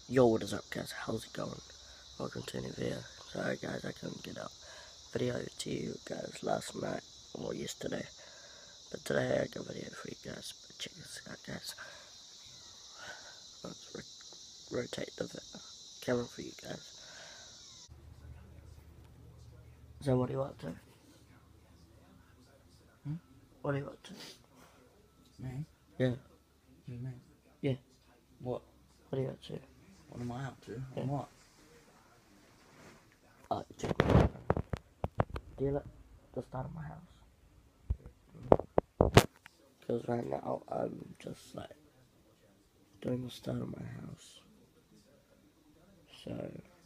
Yo, what is up, guys? How's it going? Welcome to a new video. Sorry guys, I couldn't get out video to you guys last night or yesterday, but today I got a video for you guys. But check this out, guys. Let's rotate the camera for you guys. So what are you up to? What are you up to? Me? Yeah. Me? Yeah. What? What are you up to? What am I up to? Yeah. What? Check this out. Do you like the start of my house? Because right now I'm just like doing the start of my house. So